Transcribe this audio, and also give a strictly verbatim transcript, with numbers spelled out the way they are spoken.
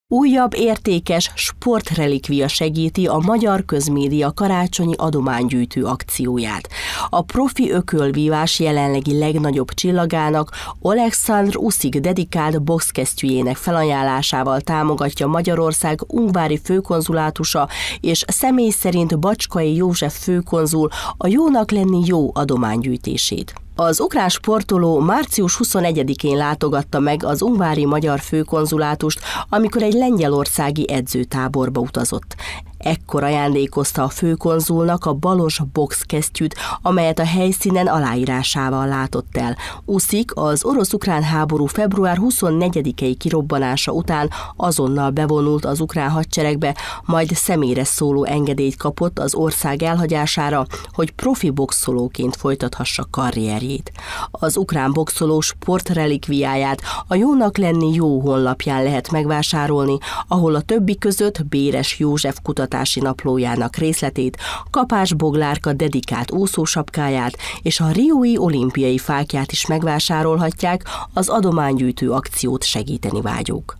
Újabb értékes sportrelikvia segíti a magyar közmédia karácsonyi adománygyűjtő akcióját. A profi ökölvívás jelenlegi legnagyobb csillagának, Oleksandr Usyk dedikált boxkesztyűjének felajánlásával támogatja Magyarország ungvári főkonzulátusa és személy szerint Bacskai József főkonzul a Jónak lenni jó adománygyűjtését. Az ukrán sportoló március huszonegyedikén látogatta meg az ungvári magyar főkonzulátust, amikor egy lengyelországi edzőtáborba utazott. Ekkor ajándékozta a főkonzulnak a balos boxkesztyűt, amelyet a helyszínen aláírásával látott el. Usyk az orosz-ukrán háború február huszonnegyedikei kirobbanása után azonnal bevonult az ukrán hadseregbe, majd személyre szóló engedélyt kapott az ország elhagyására, hogy profi boxolóként folytathassa karrierjét. Az ukrán boxoló sportrelikviáját a Jónak lenni jó honlapján lehet megvásárolni, ahol a többi között Béres József kutatási naplójának részletét, Kapás Boglárka dedikált úszósapkáját és a riói olimpiai fáklyát is megvásárolhatják az adománygyűjtő akciót segíteni vágyók.